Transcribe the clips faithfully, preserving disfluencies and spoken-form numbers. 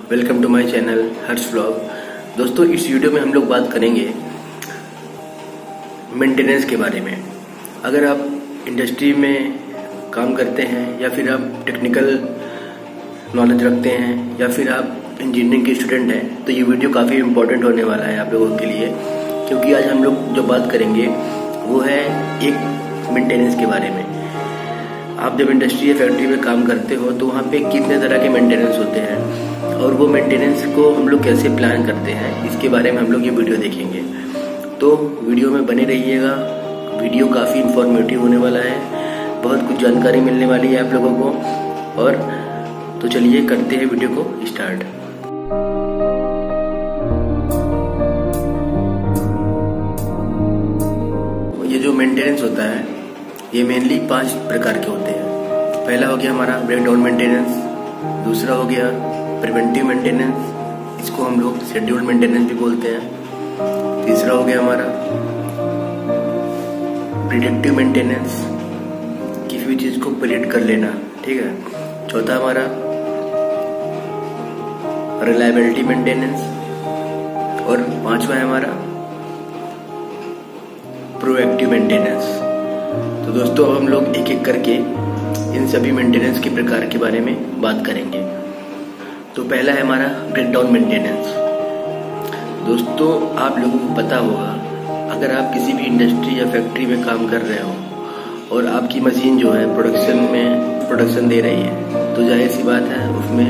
Welcome to my channel Harsh vlog. दोस्तों, इस video में हम लोग बात करेंगे मेंटेनेंस के बारे में। अगर आप इंडस्ट्री में काम करते हैं या फिर आप टेक्निकल नॉलेज रखते हैं या फिर आप इंजीनियरिंग के स्टूडेंट हैं तो ये वीडियो काफ़ी इम्पोर्टेंट होने वाला है आप लोगों के लिए, क्योंकि आज हम लोग जो बात करेंगे वो है एक मेंटेनेंस के बारे में। आप जब इंडस्ट्री या फैक्ट्री में काम करते हो तो वहाँ पे कितने तरह के मेंटेनेंस होते हैं और वो मेंटेनेंस को हम लोग कैसे प्लान करते हैं, इसके बारे में हम लोग ये वीडियो देखेंगे। तो वीडियो में बने रहिएगा। वीडियो काफ़ी इंफॉर्मेटिव होने वाला है, बहुत कुछ जानकारी मिलने वाली है आप लोगों को। और तो चलिए करते हैं वीडियो को स्टार्ट। ये जो मेंटेनेंस होता है ये मेनली पांच प्रकार के होते हैं। पहला हो गया हमारा ब्रेकडाउन मेंटेनेंस, दूसरा हो गया प्रिवेंटिव मेंटेनेंस, इसको हम लोग शेड्यूल्ड मेंटेनेंस भी बोलते हैं। तीसरा हो गया हमारा प्रिडिक्टिव मेंटेनेंस, किसी भी चीज को प्रिडिक्ट कर लेना, ठीक है। चौथा हमारा रिलायबिलिटी मेंटेनेंस और पांचवा है हमारा प्रोएक्टिव मेंटेनेंस। तो दोस्तों, अब हम लोग एक एक करके इन सभी मेंटेनेंस के प्रकार के बारे में बात करेंगे। तो पहला है हमारा ब्रेकडाउन मेंटेनेंस। दोस्तों, आप लोगों को पता होगा, अगर आप किसी भी इंडस्ट्री या फैक्ट्री में काम कर रहे हो और आपकी मशीन जो है प्रोडक्शन में प्रोडक्शन दे रही है तो जाहिर सी बात है उसमें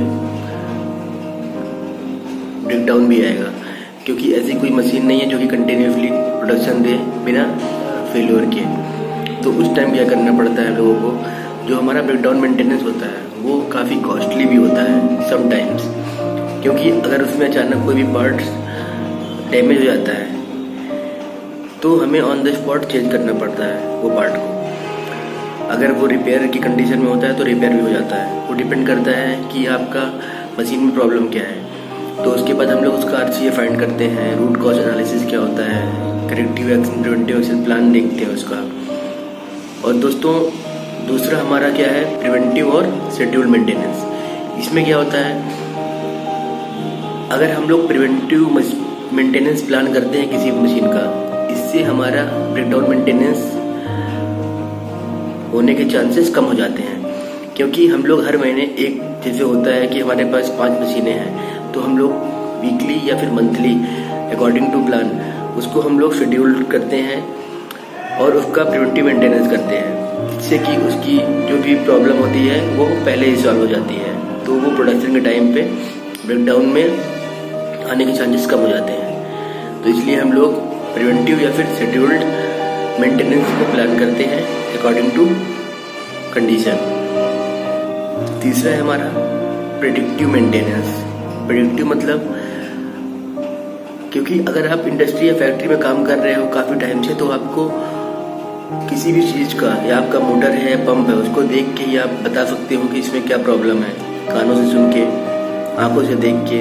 ब्रेकडाउन भी आएगा, क्योंकि ऐसी कोई मशीन नहीं है जो कि कंटिन्यूसली प्रोडक्शन दे बिना फेल्योर के। तो उस टाइम क्या करना पड़ता है लोगों को, जो हमारा ब्रेकडाउन मेंटेनेंस होता है वो काफ़ी कॉस्टली भी होता है समटाइम्स, क्योंकि अगर उसमें अचानक कोई भी पार्ट डैमेज हो जाता है तो हमें ऑन द स्पॉट चेंज करना पड़ता है वो पार्ट को। अगर वो रिपेयर की कंडीशन में होता है तो रिपेयर भी हो जाता है। वो डिपेंड करता है कि आपका मशीन में प्रॉब्लम क्या है। तो उसके बाद हम लोग उसका आरसीए फाइंड करते हैं, रूट कॉज एनालिसिस क्या होता है, corrective action preventive action plan देखते हैं उसका। और दोस्तों, दूसरा हमारा क्या है प्रिवेंटिव और शेड्यूल्ड मेंटेनेंस। इसमें क्या होता है, अगर हम लोग प्रिवेंटिव मेंटेनेंस प्लान करते हैं किसी मशीन का, इससे हमारा ब्रेकडाउन मेंटेनेंस होने के चांसेस कम हो जाते हैं। क्योंकि हम लोग हर महीने एक जैसे होता है कि हमारे पास पांच मशीनें हैं तो हम लोग वीकली या फिर मंथली अकॉर्डिंग टू प्लान उसको हम लोग शेड्यूल करते हैं और उसका प्रिवेंटिव मेंटेनेंस करते हैं, जिससे कि उसकी जो भी प्रॉब्लम होती है वो पहले ही सॉल्व हो जाती है। तो वो प्रोडक्शन के टाइम पे ब्रेकडाउन में आने के चांसेस कम हो जाते हैं। तो इसलिए हम लोग प्रिवेंटिव या फिर शेड्यूल्ड मेंटेनेंस को प्लान करते हैं अकॉर्डिंग टू कंडीशन। तीसरा है हमारा प्रेडिक्टिव मेंटेनेंस। प्रेडिक्टिव मतलब, क्योंकि अगर आप इंडस्ट्री या फैक्ट्री में काम कर रहे हो काफी टाइम से तो आपको किसी भी चीज का, या आपका मोटर है या पंप है, उसको देख के ही आप बता सकते हो कि इसमें क्या प्रॉब्लम है, कानों से सुन के, आंखों से देख के,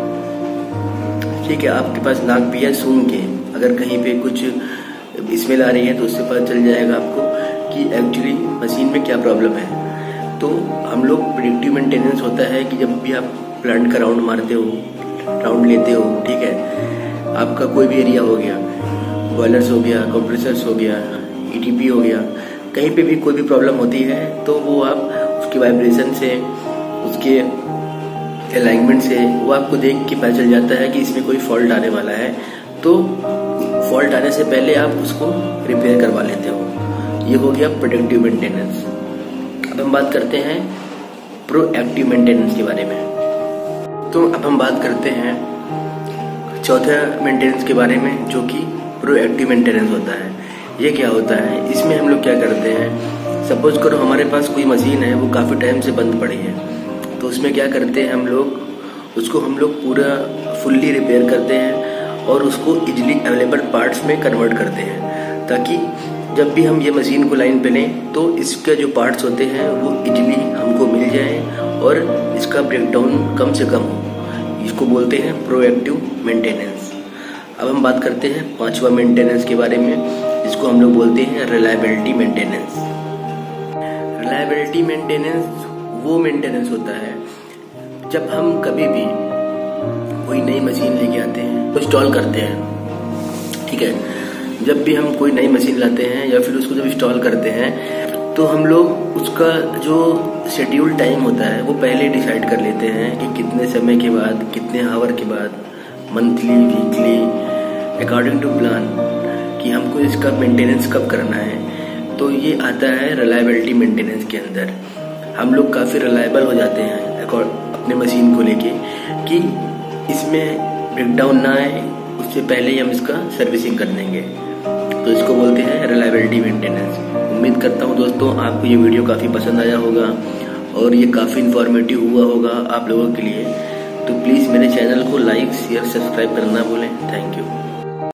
ठीक है। आपके पास नाक भी है, सूंघ के अगर कहीं पे कुछ स्मेल आ रही है तो उससे पता चल जाएगा आपको कि एक्चुअली मशीन में क्या प्रॉब्लम है। तो हम लोग प्रेडिक्टिव मेंटेनेंस होता है कि जब भी आप प्लांट का राउंड मारते हो, राउंड लेते हो, ठीक है, आपका कोई भी एरिया हो गया, बॉयलर्स हो गया, कंप्रेसर्स हो गया, ईटीपी हो गया, कहीं पे भी कोई भी प्रॉब्लम होती है तो वो आप उसके वाइब्रेशन से, उसके अलाइनमेंट से वो आपको देख के पता चल जाता है कि इसमें कोई फॉल्ट आने वाला है। तो फॉल्ट आने से पहले आप उसको रिपेयर करवा लेते हो। ये हो गया प्रोडक्टिव मेंटेनेंस। अब हम बात करते हैं प्रोएक्टिव मेंटेनेंस के बारे में। तो अब हम बात करते हैं चौथा मेंटेनेंस के बारे में, जो कि प्रोएक्टिव मेंटेनेंस होता है। ये क्या होता है, इसमें हम लोग क्या करते हैं, सपोज करो हमारे पास कोई मशीन है वो काफ़ी टाइम से बंद पड़ी है, तो उसमें क्या करते हैं हम लोग, उसको हम लोग पूरा फुल्ली रिपेयर करते हैं और उसको इजीली अवेलेबल पार्ट्स में कन्वर्ट करते हैं, ताकि जब भी हम ये मशीन को लाइन पे लें तो इसके जो पार्ट्स होते हैं वो इजीली हमको मिल जाए और इसका ब्रेकडाउन कम से कम हो। इसको बोलते हैं प्रोएक्टिव मेंटेनेंस। अब हम बात करते हैं पांचवा मेंटेनेंस के बारे में, जिसको हम लोग बोलते हैं रिलायबिलिटी मेंटेनेंस। रिलायबिलिटी मेंटेनेंस वो मेंटेनेंस होता है जब हम कभी भी कोई नई मशीन लेके आते हैं तो इंस्टॉल करते हैं, ठीक है। जब भी हम कोई नई मशीन लाते हैं या फिर उसको जब इंस्टॉल करते हैं तो हम लोग उसका जो शेड्यूल टाइम होता है वो पहले डिसाइड कर लेते हैं कि कितने समय के बाद, कितने आवर के बाद, monthly, weekly, according to plan, कि हमको इसका मेंटेनेंस कब करना है। तो ये आता है रिलायबिलिटी मेंटेनेंस के अंदर। हम लोग काफ़ी रिलायबल हो जाते हैं अपने मशीन को लेके कि इसमें ब्रेकडाउन ना आए, उससे पहले ही हम इसका सर्विसिंग कर देंगे। तो इसको बोलते हैं रिलायबिलिटी मेंटेनेंस। उम्मीद करता हूँ दोस्तों आपको ये वीडियो काफ़ी पसंद आया होगा और ये काफ़ी इन्फॉर्मेटिव हुआ होगा आप लोगों के लिए। तो प्लीज़ मेरे चैनल को लाइक, शेयर, सब्सक्राइब करना भूलें। Thank you.